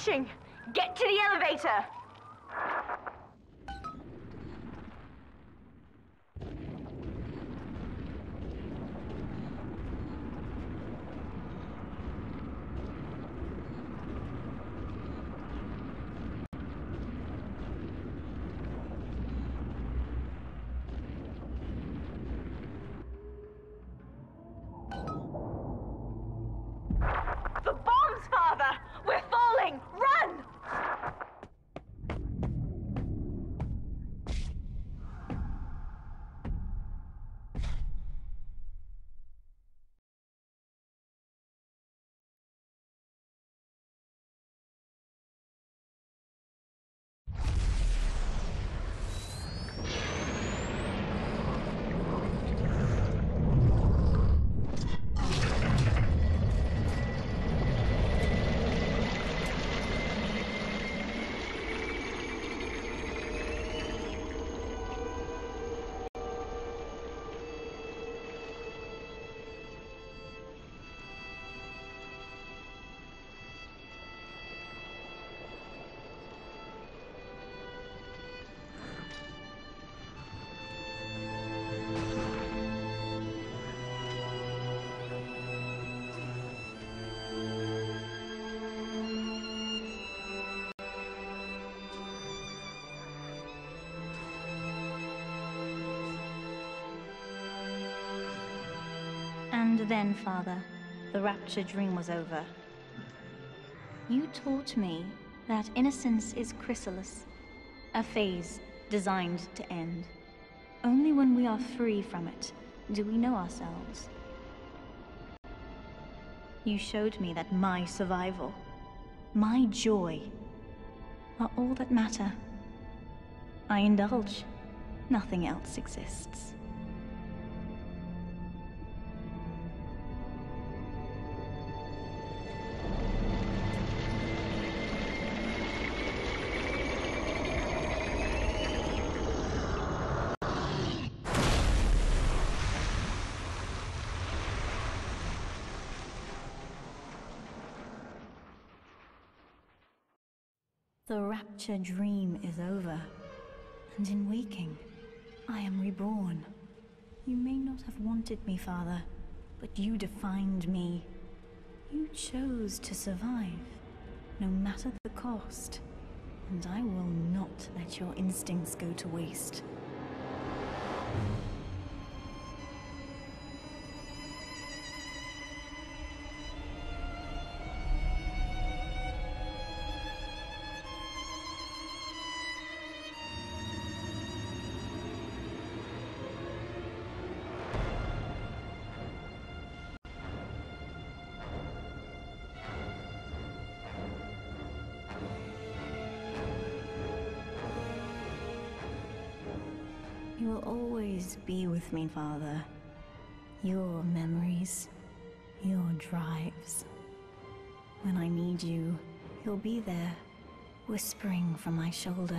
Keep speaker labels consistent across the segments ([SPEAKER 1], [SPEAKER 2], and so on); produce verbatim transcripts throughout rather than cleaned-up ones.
[SPEAKER 1] rushing! Get to the elevator! The bombs, Father! We're falling! Run!
[SPEAKER 2] And then, Father, the rapture dream was over. You taught me that innocence is chrysalis, a phase designed to end. Only when we are free from it do we know ourselves. You showed me that my survival, my joy, are all that matter. I indulge. Nothing else exists. The rapture dream is over, and in waking, I am reborn. You may not have wanted me, Father, but you defined me. You chose to survive, no matter the cost, and I will not let your instincts go to waste. You will always be with me, Father. Your memories, your drives. When I need you, you'll be there, whispering from my shoulder.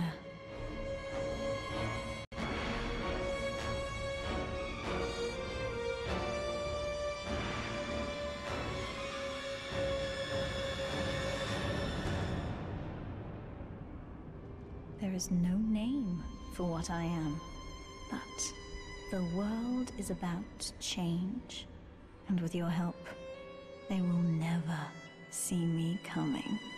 [SPEAKER 2] There is no name for what I am. But the world is about to change, and with your help, they will never see me coming.